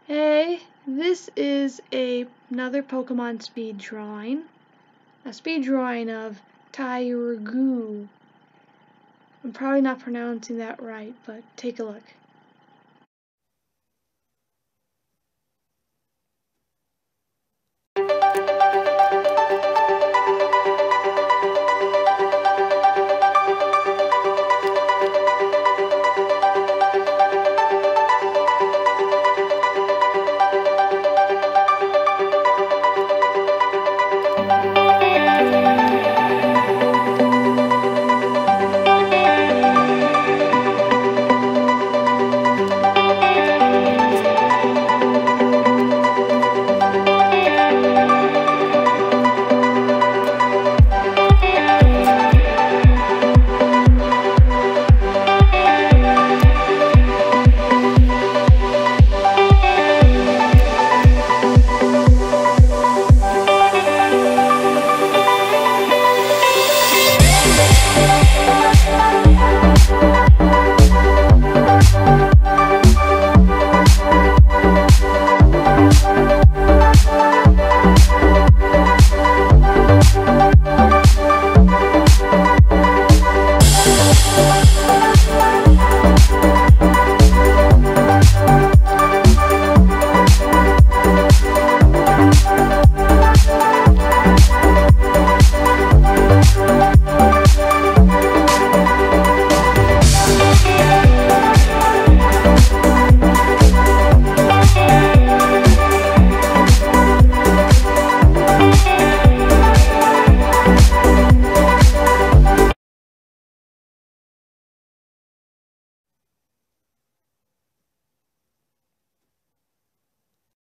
Hey, this is another Pokemon speed drawing. A speed drawing of Tyragoo. I'm probably not pronouncing that right, but take a look.